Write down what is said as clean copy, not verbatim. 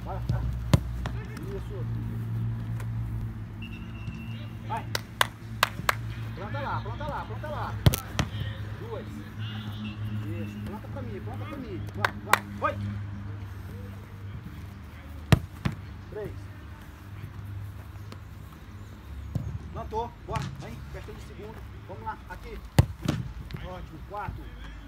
Isso. Vai. Planta lá, planta lá, planta lá. 2. Isso. Planta pra mim, planta pra mim. Vai, vai. Vai. 3. Plantou. Bora. Vem. Pertinho do segundo. Vamos lá. Aqui. Ótimo. 4.